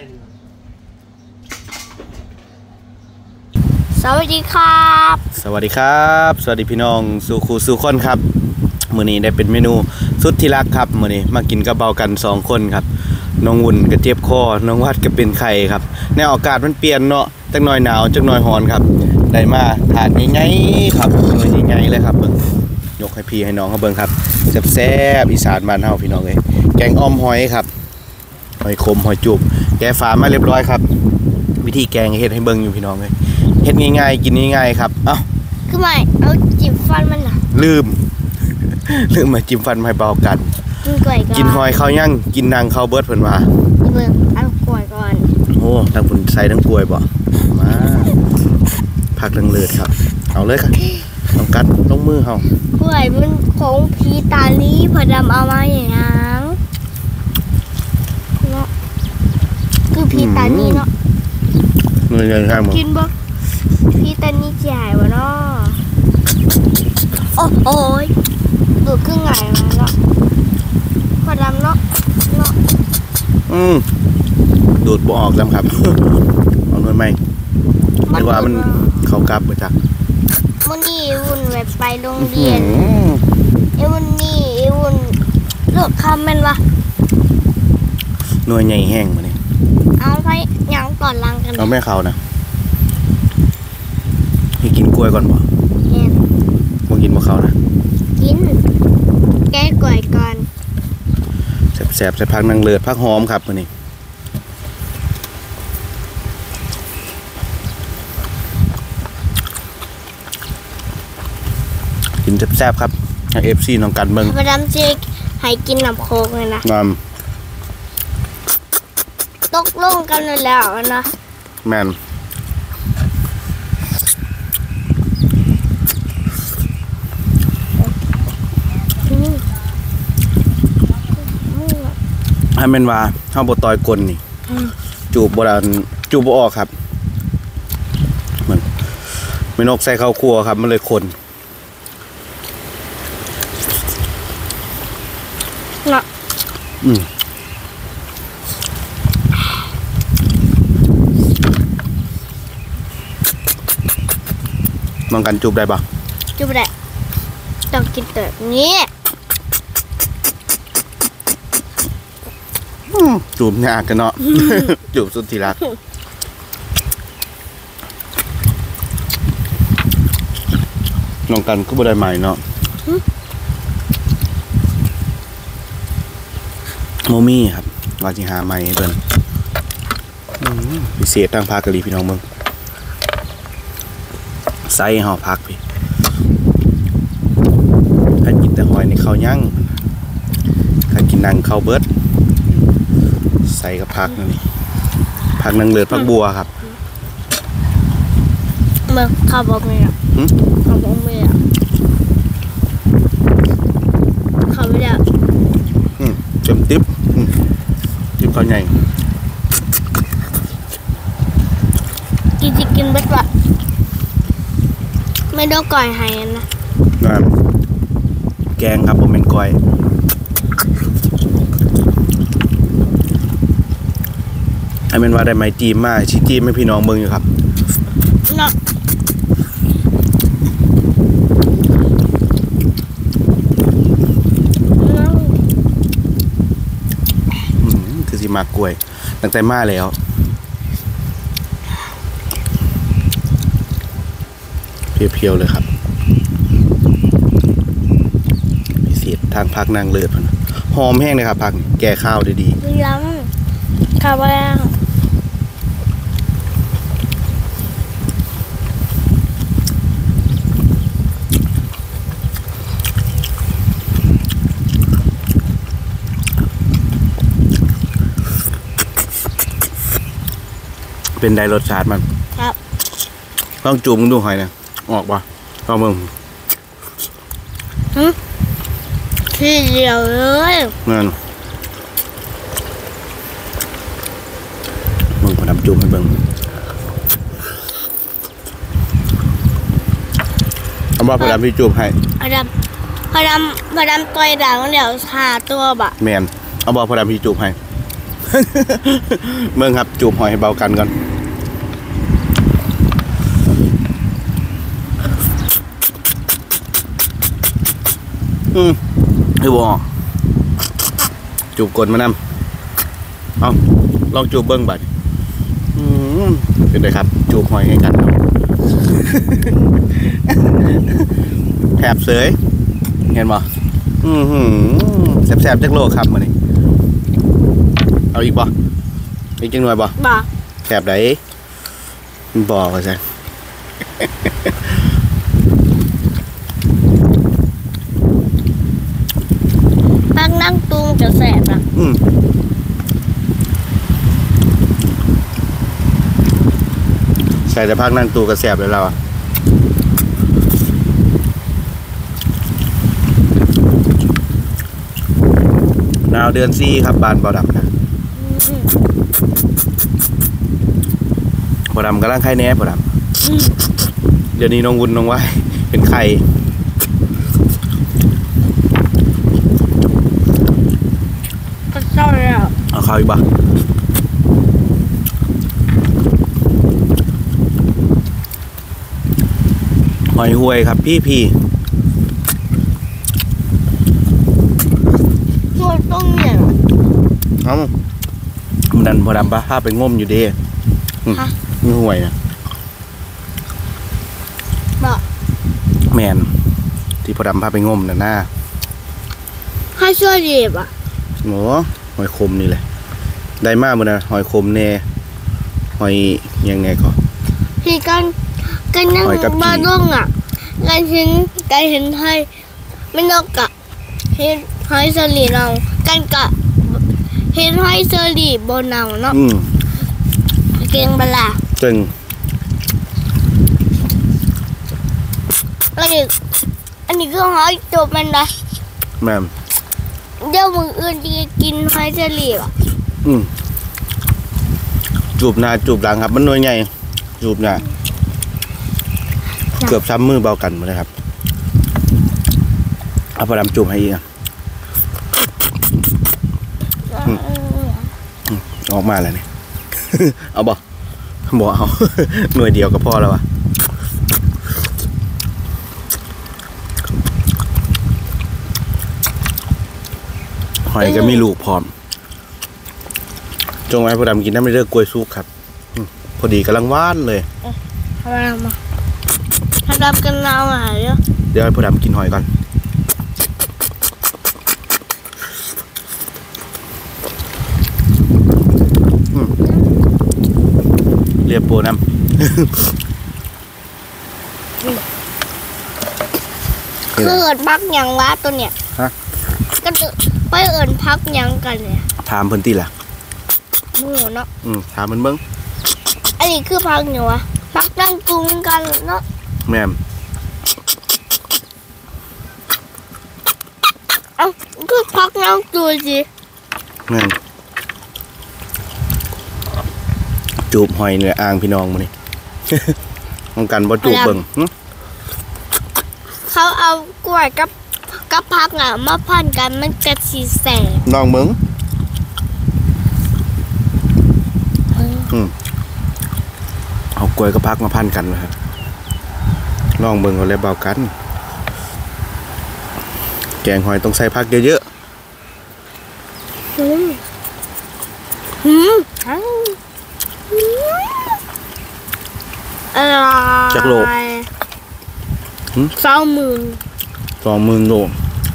สวัสดีครับสวัสดีครับสวัสดีพี่น้องสู่ครูสู่คนครับมื้อนี้ได้เป็นเมนูสุดที่รักครับมื้อนี้มากินกระเบากัน2คนครับน้องวุ่นก็เจ็บคอน้องวัดก็เป็นไข้ครับแนวอากาศมันเปลี่ยนเนาะจักหน่อยหนาวจักหน่อยร้อนครับได้มาทานง่ายๆครับง่ายๆเลยครับเบิ่งยกให้พี่ให้น้องเขาเบิ่งครับแซ่บๆอีสานบ้านเฮาพี่น้องเอ้ยแกงอ้อมหอยครับหอยขมหอยจุบแกะฝามาเรียบร้อยครับวิธีแกงเฮ็ดให้เบิ่งอยู่พี่น้องเอ้ยเฮ็ดง่ายๆกินง่ายๆครับเอ้าคือไม่เอาจิ้มฟันมันน่ะลืมมาจิ้มฟันให้เบากันกินหอยเข้ายั่งกินนางเข้าเบิดเพิ่นว่าเบิ่งเอากล้วยก่อนโอ้ทั้งผุนใส่ทั้งกล้วยบ่มาผักเลือดครับเอาเลยครับต้องกัดต้องมือเฮากล้วยมันของพีตาลีพอดำเอามาอย่างนั้นเนาะคือพีตาลีเนาะเงินข้างบ่กินบ่พีตาลีจ่ายบ่เนาะโอ้ยดูครึ่งไงมาเนาะพอดำเนาะดูดบ่ออกแล้วครับเอาหน่อยไหมหรือว่ามันเข้ากลับไปจักมันนี่วุ่นแบบไปโรงเรียนวุ่นนี่วุ่นเลิกคำมันวะหน่วยใหญ่แห้งมาเนี่ยเอาไปยังก่อนลังกันเอาแม่เขานะให้กินกล้วยก่อนบ่บ่กินบ่เขานะกินแก้กล้วยก่อนแสบๆใส่ผักนางเลือดผักหอมครับมื้อนี้กินแซ่บๆครับให้ FC น้องกันเบิ่งมาดามเจให้กินน้ำโคกเลยนะตกลงกันแล้วนะแม่นให้แม่นว่าเฮาบ่ต่อยกลนี่จูบบ่ได้จูบบ่ออกครับมันไม่นกใส่ข้าวคั่วครับมันเลยคนเนาะมองกันจูบได้ปะจูบได้ต้องกินแบบนี้จูบยากกันเนาะจูบสุดที่รักมองกันก็บ่ได้ใหม่เนาะโมมี่ครับว่าจิหาใหม่เพิ่นพิเศษตั้งพักกะลีพี่น้องเบิ่งไส้ห่อพักพี่ถ้ากินแต่หอยในข้าวยั่งถ้ากินนางข้าวเบิดใส่กับผักนี่ผักนางเลือดผักบัวครับเมื่อข้าวบอกเลยอ่ะข้าวบอกเลยอ่ะข้าวไม่ได้จมติ๊บข้าวใหญ่กินเบ็ดวะไม่ต้องก่อยให้นะแกงครับผมเป็นก้อยไอ้เป็นว่าได้ไม้จีมมาชี้จีมให้พี่น้องเบิ่งอยู่ครับเนาะคือสิมากกล้วยตั้งแต่มาแล้วเพียวๆเลยครับพิเศษทางพักนางเลือดหอมแห้งเลยครับพักแก่ข้าวดีๆยังข้าวแล้วเป็นไดรสชาติมันครับต้องจุ่มดูหอยนะออกปะลองเบิ่งทีเดียวเลยนั่นมึงพอทำจุ่มให้เบิ่งเอาว่าพอทำพี่จุ่มให้พอดำตัวด่างเดี๋ยวหาตัวบะแมนเอาว่าพอทำพี่จุ่มให้เมืองครับจูบหอยให้เบากันก่อนคือบ่จูบกดมานำเอาลองจูบเบิ้งบัดเป็นไงครับจูบหอยให้กันแถบเสยเห็นบ่แสบๆจักโลครับมื้อนี้เอาอีกบ่อีกจังหน่อยบ่แถบไหนบ่ว่าซั่นพักนั่งตุงจะแสบอ่ะใส่แต่พักนั่งตูกระแสบเลยเราหนาวเดือน4ครับบานบ่อดำนะบ่อดำกำลังไข่แน่บ่อดำเดี๋ยวนี้น้องวุ้นน้องไว้เป็นไข่ก็เศร้าแล้วเอาข้าวอีกบ่หอยห้วยครับพี่ตัวต้องเนี่ยเอ้ามันดันพอดำปะถ้าไปง่มอยู่ดีมีห้วยนะบอกแมนที่พอดำพาไปง่มน่ะหน้าให้ช่วยเรียบอ่ะโหหอยคมนี่แหละได้มากเลยนะหอยคมเน่หอยยังไงก็ที่กันนั่งมาล่วงอ่ะกันเห็นให้ไม่นอกกะเห็นให้สลีเรากันกะเห็นให้สลีบนเราเนาะเก่งบลาจึงอันนี้ก็หอยจบมันนะแม่เดี๋ยวมืออื่นจะกินให้สลีอ่ะจูบหน้าจูบหลังครับมันน้อยใหญ่จูบหน้าเกือบซ้ำมือเบากันหมดเลยครับเอาพอดำจูบให้อีกออกมาแล้วนี่เอาบ่เอาหน่วยเดียวก็พอแล้ววะหอยก็มีลูกพร้อมจงไว้พอดำกินน้ำไม่เลิกกล้วยซุกครับพอดีกำลังว่านเลยพอดำมาพอดำกันเราหายเดี๋ยวให้พอดำกินหอยก่อนเรียบโปน้ำคือเอิญพักยังวะตัวเนี้ยก็ไปเอิญพักยังกันเนี่ยถามเพิ่นตีล่ะหมูเนาะถามมันเบิ้งอันนี้คือพักเนี่ยวะพักนั่งจุงกันเนาะแม่ก็พักนั่งจูสิแม่จูบหอยเนี่ยอ่างพี่น้องมานี่ต้องกันบ่จูบเบิ่งเขาเอากล้วยกับพักอ่ะมาพันกันมันจะสีแสบลองเบิ่งเอากล้วยกับพักมาพันกันนะครับลองเบิ่งเอาแล้วเบากันแกงหอยต้องใส่พักเยอะๆจากโล20,000 โล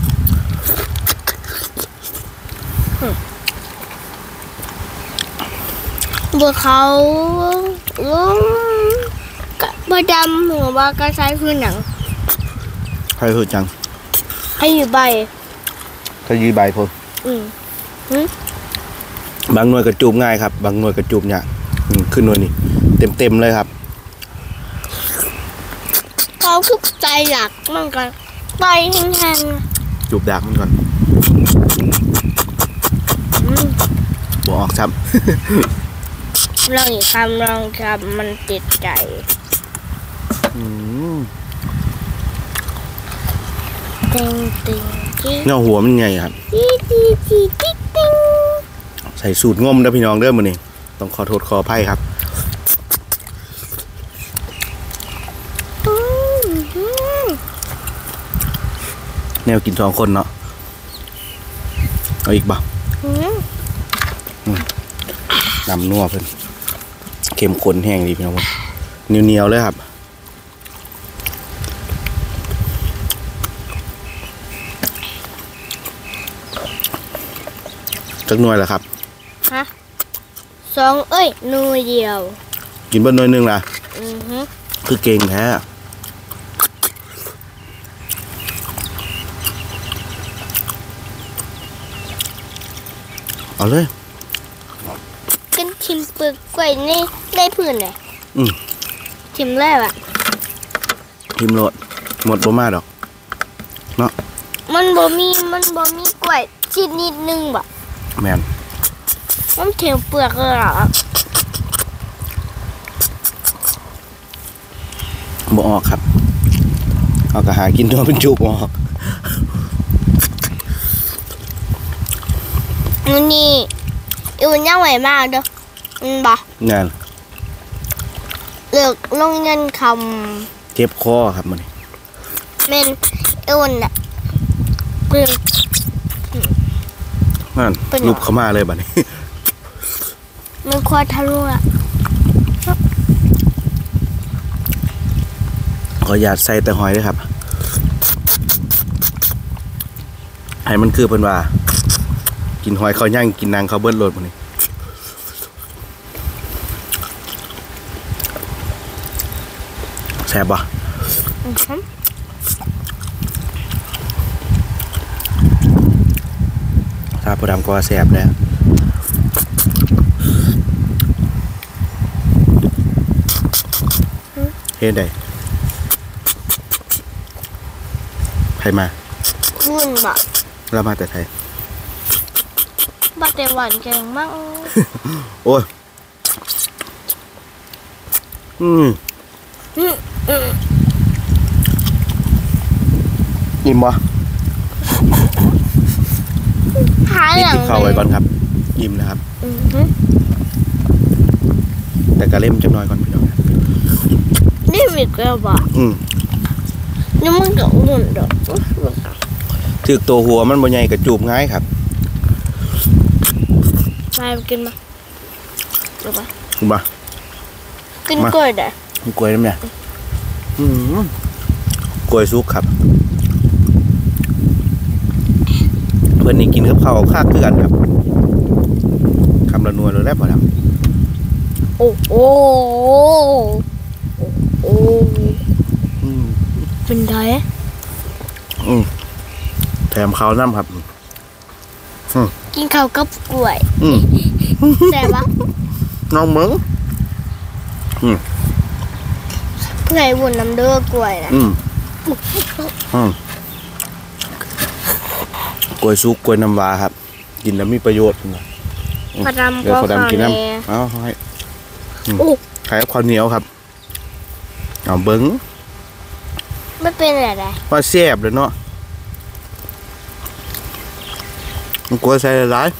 บัวเขาบดำหัวว่ากระชายคือหนังใครคือจังให้อยู่ใบถ้ายีใบพอบางหน่วยกระจูบง่ายครับบางหน่วยกระจูบเนี่ยขึ้นหน่วยนี่เต็มเลยครับเขาคือใจหลักมันกันใจแห้งๆจูบดักมันก่อนบอกออกซ้ำลองอีกคำลองคำมันติดใจติงเงาหัวมันไงครับใส่ส่สูตรงมนะพี่น้องเด้อมื้อนี้ต้องขอโทษขออภัยครับแนวกิน2คนเนาะเอาอีกบ่น้ำนัวเพิ่นเข้มข้นแห้งดีพี่น้องเหนียวๆเลยครับจักหน่วยแหละครับฮะ2หน่วยเดียวกินบ่หน่วยนึงล่ะคือเก่งแท้เอาเลยกินชิมเปลือกกล้วยในพื้นเลยชิมแล้วอ่ะชิมโลดหมดบ่มาดอกเนาะมันบ่มีกล้วยชิ้นนิดนึงบ่แม่นมันเถียงเปลือกเลยเหรอบ่ออกครับเอากระหากินตัวเป็นจุกออกนี่อยู่ยังไหวมากเด้อบ่งานเลือกลงเงินคำเจ็บคอครับมันเมนอุ่นอ่ะเปลือกนั่นลุบเข้ามาเลยบัดนี้มันควาทะลุอ่ะขอหยาดใส่แต่หอยด้วยครับให้มันคือเพิ่นว่ากินหอยเขาย่างกินนางเขาเบิ้ลโหลดมันนี่แซ่บป่ะถ้าพอดำก็แซ่บแล้วเฮ็ดได้ใครมาคุณบ่เรามาแต่ไทยบักแต่หวานแกงมากโอ้ยอิ่มบ่หาอย่างเข้าไว้ก่อนครับอิ่มนะครับแต่กระเล่มจังน้อยก่อนพี่น้องนี่มีกระบะนี่มันก็อุ่นดอกถือตัวหัวมันบ่ใหญ่กระจูบง่ายครับมากินมาดูป่ะกินป่ะกินกล้วยได้กล้วยน้ำเนี่ยกล้วยซุกครับเพื่อนนี่กินกับข้าวข้าวคือกันครับคำละนัวเลยแล้วพอแล้วโอ้โอ้โอ้เป็นไงแถมข้าวน้ำครับกินข้าวกับกล้วยแต่ว่าน้องมึงเพื่อให้วุ่นน้ำเด้อกล้วยนะกล้วยซุกกล้วยน้ำว้าครับกินแล้วมีประโยชน์พอดำก็พอดำกินน้ำเอาให้ขายข้าวเหนียวครับเอาเบิ้งไม่เป็นอะไรว่าแซ่บเลยเนาะกล้วยใส่หลาย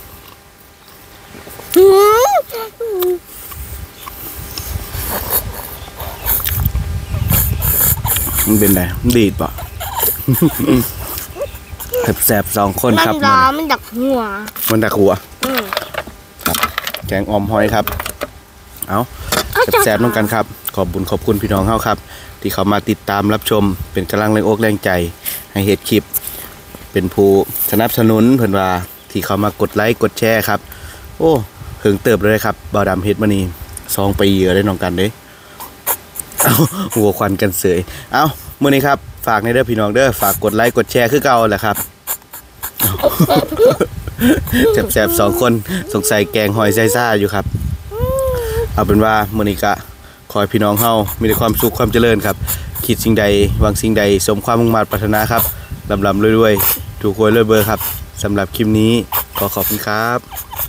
มันเป็นไรดีดป่ะแสบ2คนครับมันดักหัวมันดักหัวครับแกงออมหอยครับเอาแสบๆน้องกันครับขอบคุณพี่น้องเฮาครับที่เขามาติดตามรับชมเป็นกำลังแรงอกแรงใจให้เฮ็ดคลิปเป็นผู้สนับสนุนเพิ่นว่าที่เขามากดไลค์กดแชร์ครับโอ้เพิ่งเติบเลยครับบ่าวดำเฮ็ดมานี่2 ปีได้น้องกันเด้เอาหัวควันกันเสยเอามื้อนี้ครับฝากในเด้อพี่น้องเด้อฝากกดไลค์กดแชร์คือเก่าแหละครับแซ่บๆ2 คนสงสัยแกงหอยไส้ซ่าอยู่ครับเอาเป็นว่ามื้อนี้ก็ขอให้พี่น้องเฮามีแต่ความสุขความเจริญครับคิดสิ่งใดหวังสิ่งใดสมความมุ่งมั่นปรารถนาครับลำรวยๆถูกหวยรวยเบอร์ครับสำหรับคลิปนี้ขอขอบคุณครับ